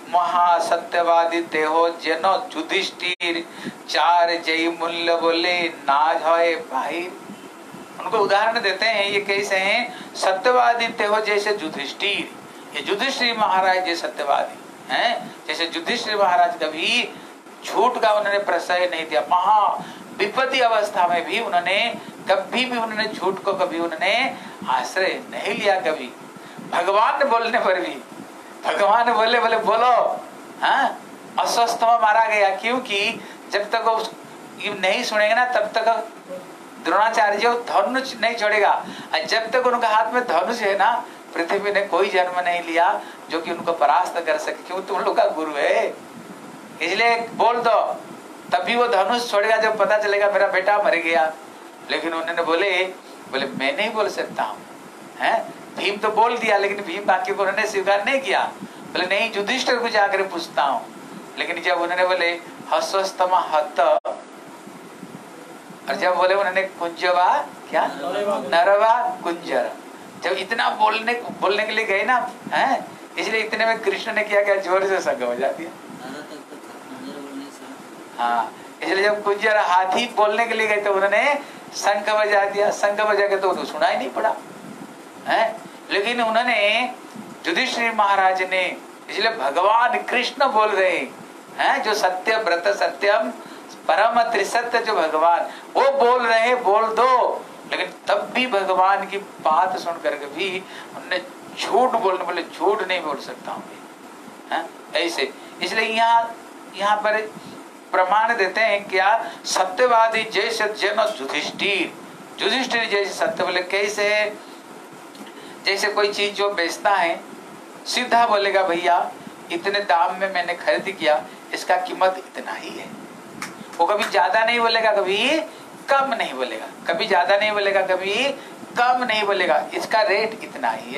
महासत्यवादी देहो जनो युधिष्ठिर चार जय मूल्य बोले नाज होए भाई। उनको उदाहरण देते हैं, ये कैसे हैं? सत्यवादी देहो जैसे युधिष्ठिर, ये युधिष्ठिर महाराज जैसे सत्यवादी हैं। जैसे युधिष्ठिर महाराज कभी झूठ का उन्होंने प्रश्रय नहीं दिया, महा विपत्ति अवस्था में भी उन्होंने कभी भी उन्होंने झूठ को कभी उन्होंने आश्रय नहीं लिया। कभी भगवान बोलने पर भी, भगवान बोले बोले बोलो, हाँ अस्वस्थ में मारा गया, क्योंकि जब तक वो ये नहीं सुनेंगे ना तब तक द्रोणाचार्य धनुष नहीं छोड़ेगा। और जब तक उनके हाथ में धनुष है ना, पृथ्वी ने कोई जन्म नहीं लिया जो कि उनको परास्त कर सके, क्यों तुम लोग का गुरु है, इसलिए बोल दो, तभी वो धनुष छोड़ेगा जब पता चलेगा मेरा बेटा मर गया। लेकिन उन्होंने बोले मैं नहीं बोल सकता हूँ, हैं? भीम तो बोल दिया, लेकिन भीम वाक्य को उन्होंने स्वीकार नहीं किया। बोले नहीं, युधिष्ठिर को जाकर पूछता हूँ। लेकिन जब उन्होंने बोले हस्वस्तम हत, और जब बोले उन्होंने कुंजवा क्या नरवा कुंजर, जब इतना बोलने के लिए गए ना, हैं? इसलिए इतने में कृष्ण ने क्या जोर से संग हो जाती है। हाँ, इसलिए जब कुंजर हाथी बोलने के लिए गए तो उन्होंने शंख बजा दिया। शंख बजा के तो उन्हें सुना ही नहीं पड़ा, है? लेकिन उन्होंने युधिष्ठिर महाराज ने, इसलिए भगवान कृष्ण बोल रहे हैं, जो सत्य व्रत सत्यम परम त्रिसत्य जो भगवान वो बोल रहे, बोल दो। लेकिन तब भी भगवान की बात सुन करके भी उन्होंने झूठ बोलने बोले झूठ नहीं बोल सकता हूँ, ऐसे। इसलिए यहाँ पर प्रमाण देते हैं क्या? सत्यवादी जैसे जन युधिष्ठिर, युधिष्ठिर जैसे सत्य बोले। कैसे? जैसे कोई चीज जो बेचता है सीधा बोलेगा भैया इतने दाम में मैंने खरीद किया, इसका कीमत इतना ही है। वो कभी ज्यादा नहीं बोलेगा, कभी कम नहीं बोलेगा, कभी ज्यादा नहीं बोलेगा, कभी कम नहीं बोलेगा, इसका रेट इतना ही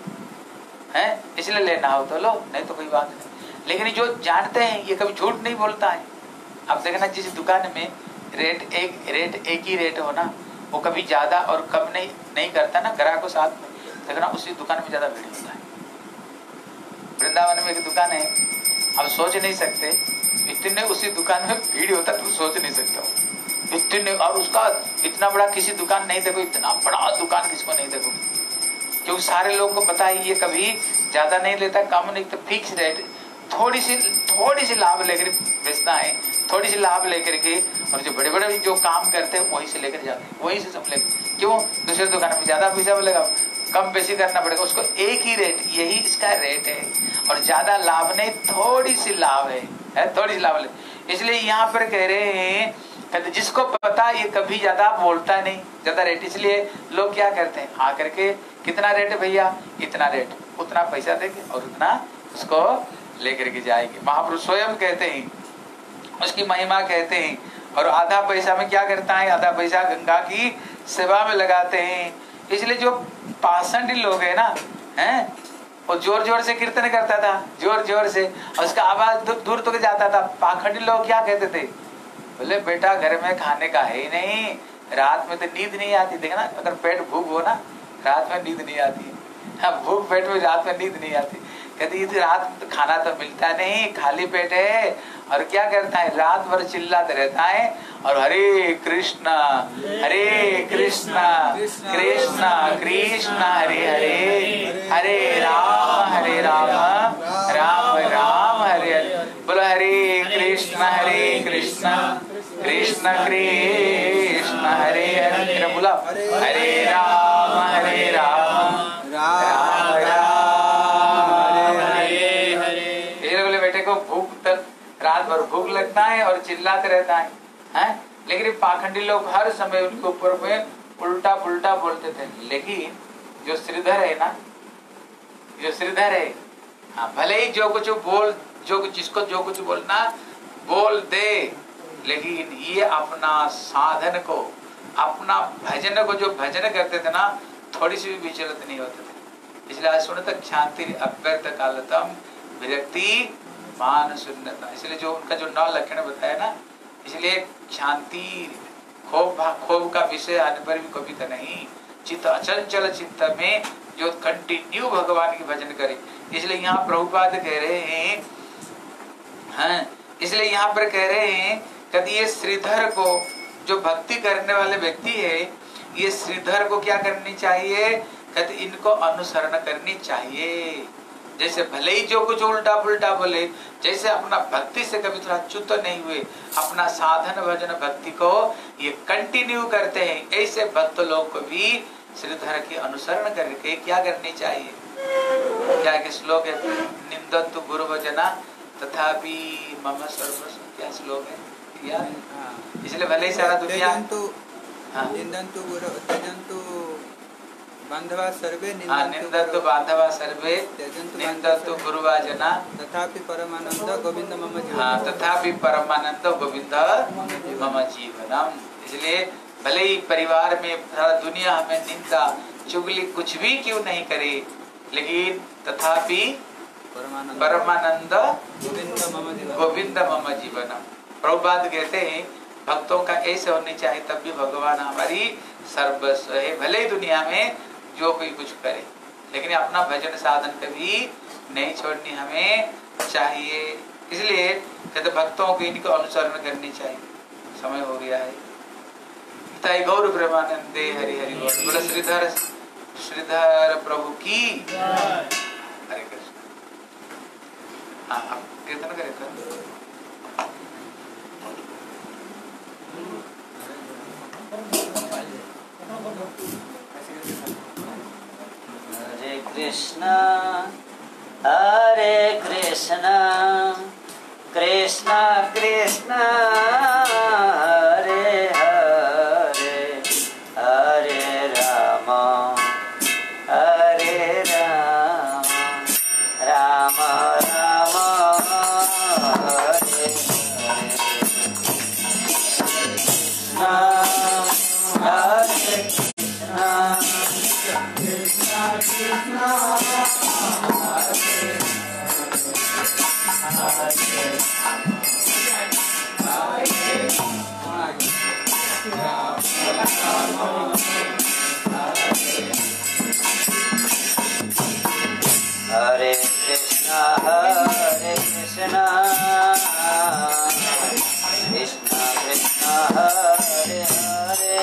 है? इसलिए लेना हो तो लो, नहीं तो कोई बात नहीं। लेकिन जो जानते हैं ये कभी झूठ नहीं बोलता है। आप देखना जिस दुकान में रेट एक ही रेट हो ना, वो कभी ज्यादा और कम नहीं करता ना, ग्राहक को साथ में देखना उसी दुकान में ज्यादा भीड़ होता है। वृंदावन में एक दुकान है, आप सोच नहीं सकते इतने उसी दुकान में भीड़ होता, तुम सोच नहीं सकते हो इतने। और उसका इतना बड़ा किसी दुकान नहीं देखो, इतना बड़ा दुकान किसको नहीं देखो, क्योंकि सारे लोग को पता है ये कभी ज्यादा नहीं लेता, कम नहीं, तो फिक्स रेट, थोड़ी सी लाभ लेकर बेचता है, थोड़ी सी लाभ लेकर के। और जो बड़े बड़े जो काम करते हैं वहीं से लेकर जाते हैं, वहीं से सब लेकर। क्यों? दूसरे दुकान में ज्यादा पैसा मिलेगा, कम बेसी करना पड़ेगा उसको, एक ही रेट, यही इसका रेट है। और ज्यादा लाभ नहीं, थोड़ी सी लाभ है, थोड़ी सी लाभ है। इसलिए यहाँ पर कह रहे हैं कहते जिसको पता ये कभी ज्यादा बोलता नहीं, ज्यादा रेट। इसलिए लोग क्या करते हैं, आकर के कितना रेट है भैया, इतना रेट, उतना पैसा देंगे और उतना उसको लेकर के जाएंगे। महापुरुष स्वयं कहते हैं, उसकी महिमा कहते हैं। और आधा पैसा में क्या करता है, आधा पैसा गंगा की सेवा में लगाते हैं। इसलिए जो पाषंडी लोग है ना, हैं, वो जोर जोर से कीर्तन करता था, जोर जोर से, और उसका आवाज दूर तक जाता था। पाखंडी लोग क्या कहते थे, बोले बेटा घर में खाने का है ही नहीं, रात में तो नींद नहीं आती। देखना अगर पेट भूख हो ना, रात में नींद नहीं आती। हाँ, भूख पेट में रात में नींद नहीं आती। कहते ये रात में तो खाना तो मिलता नहीं, खाली पेट है। और क्या करता है, रात भर चिल्लाते रहता है और हरे कृष्णा कृष्णा कृष्ण हरे हरे, हरे राम राम राम हरे हरे। बोलो हरे कृष्ण कृष्ण कृष्ण हरे हरे। बोला हरे राम राम हरे हरे। बोले बेटे को भूख तक रात भर भूख लगता है और चिल्लाते रहता है, लेकिन पाखंडी लोग हर समय उनके ऊपर में उल्टा पुल्टा बोलते थे। लेकिन जो श्रीधर है ना, जो श्रीधर है, हाँ, भले ही जो कुछ बोल, जिसको जो कुछ बोलना बोल दे, लेकिन ये अपना साधन को, अपना भजन को, जो भजन करते थे ना, थोड़ी सी भी विचलित नहीं होते थे। इसलिए आज सुनो तक शांति अव्यक्त कालतम विरक्ति मान शून्यता। इसलिए जो उनका जो 9 लक्षण बताया ना, इसलिए शांति खोभ का विषय आने पर भी कभी तो नहीं, चित्त अचंचल चित्त में जो कंटिन्यू भगवान की भजन करे। इसलिए यहाँ प्रभुपाद कह रहे हैं हैं। इसलिए यहाँ पर कह रहे हैं कभी ये श्रीधर को, जो भक्ति करने वाले व्यक्ति है, ये श्रीधर को क्या करनी चाहिए, कहते इनको अनुसरण करनी चाहिए। जैसे भले ही जो कुछ उल्टा पुल्टा बोले, जैसे अपना भक्ति से कभी थोड़ा च्युत नहीं हुए, अपना साधन भजन भक्ति को ये कंटिन्यू करते हैं, ऐसे भक्त लोग को भी श्रीधर की अनुसरण करके क्या करनी चाहिए। क्या के श्लोक है, निंदन्तु गुरु वजना तथापि मम सर्वस्व, क्या श्लोक है यार। इसलिए भले ही सारा दुनिया निंदन्तु गुरु त्यजन्तु बांधवा सर्वे, निंदन्तु बांधवा सर्वे निंदन्तु गुरुवा जना तथापि परमानंद गोविंद मम जीवन। हाँ, तथापि परमानंद गोविंद मम जीवनम। इसलिए भले ही परिवार में सारा दुनिया हमें निंदा चुगली कुछ भी क्यों नहीं करे, लेकिन तथापि परमानंद गोविंद मम जीवनम। प्रभुपाद कहते हैं भक्तों का ऐसे होनी चाहिए, तब भी भगवान हमारी सर्वस्व है। भले ही दुनिया में जो कोई कुछ करे, लेकिन अपना भजन साधन कभी नहीं छोड़नी हमें चाहिए। इसलिए कहते भक्तों को इनको अनुसरण करनी चाहिए। समय हो गया है। ताई गौर ब्रह्मानंदे हरि हरि बोल। बोले श्रीधर श्रीधर प्रभु की हरे कृष्ण। हाँ, आप कीर्तन करें कर। हरे कृष्णा कृष्णा कृष्णा हरे हरे, हरे राम राम राम हरे हरे, कृष्णा कृष्णा हरे कृष्णा कृष्णा कृष्णा हरे हरे,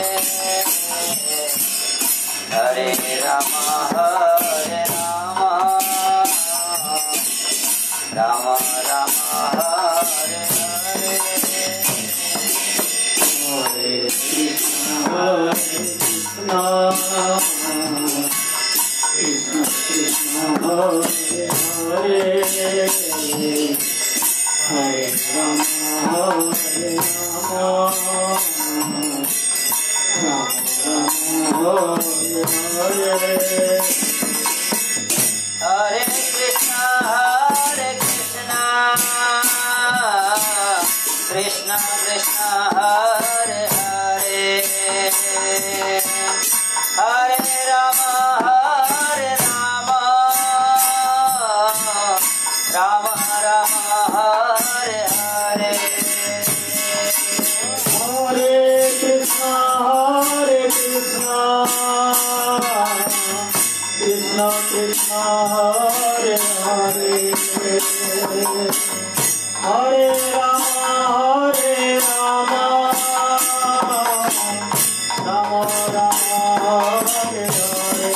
हरे राम राम राम हरे हरे। हरे कृष्णा कृष्णा कृष्णा हरे हरे, हरे राम हरे कृष्णा कृष्णा कृष्णा हरे हरे, हरे राम राम राम हरे हरे। हरे कृष्णा कृष्णा कृष्णा हरे हरे, हरे राम राम राम हरे हरे।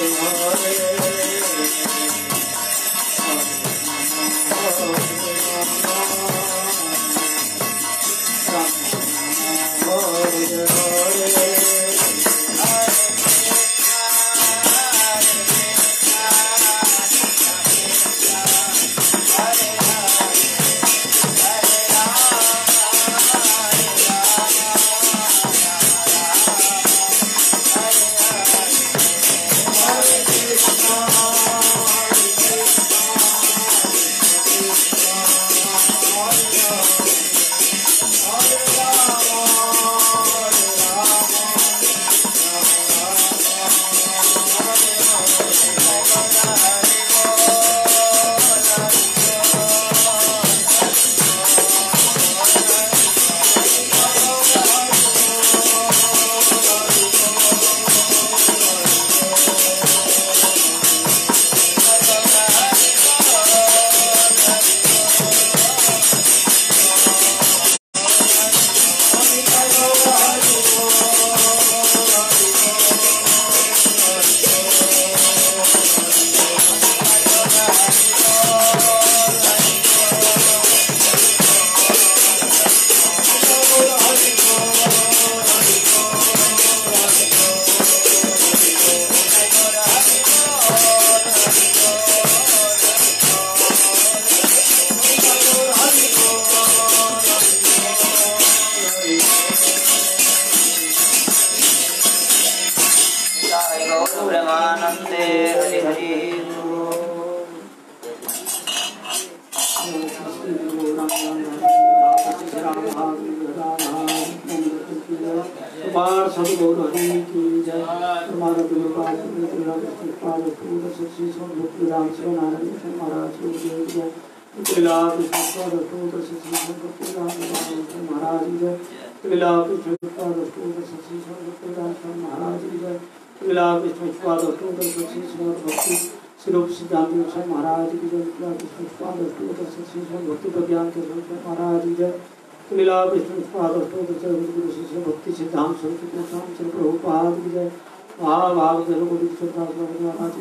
प्रेमानंदे हरि हरि कुमार सदगुरु हरि की जय। हमारा गुरुपाद पाद पूर्ण सच्ची संभक्ति राम से नारायण महाराज की जय। त्रिलाभ संस्कार पूर्ण सच्ची संभक्ति राम महाराज की जय। त्रिलाभ संस्कार पूर्ण सच्ची संभक्ति राम महाराज की जय। त्रिलाभ संस्कार पूर्ण सच्ची संभक्ति स्वरूप सिद्धांत महाराज की जय। त्रिलाभ संस्कार पूर्ण सच्ची संभक्ति प्रज्ञान के महाराज की जय। त्रिलाभ संस्कार भक्ति सिद्धांत स्वरूप प्रभुपाद की जय। महाभारत महाराज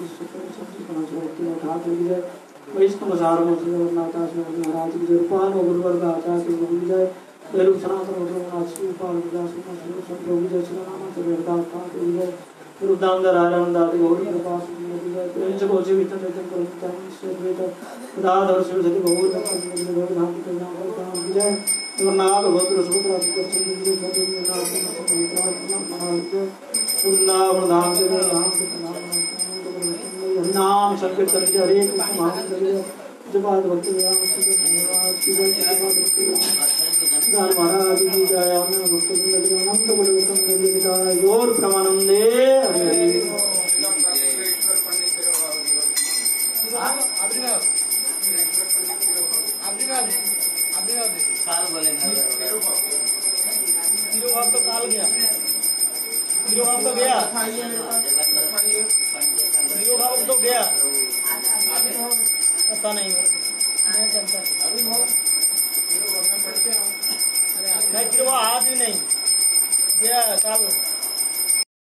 की जय। वैष्णव सारम महाराज की जय। रूपान गुरुवर्ग आचार्य की जय। वेलु सनातन की जय। रुद्रांगर आनंदादि गौरी प्रकाश की जय। प्रेम गोची विष्णु दाधर शिव सती गौर धाम की जय। नाथ भद्र सुभद्रा नाम संकीर्तन हरे कृष्ण महामंत्र जपाद भक्ति महाराज की जय। अनंत गौर प्रमानंदे हरे हरे। काल बोले हीरो भाव तो काल गया। हीरो भाव तो गया। हीरो भाव तो गया। पता नहीं हीरो भाव आज भी नहीं गया काल।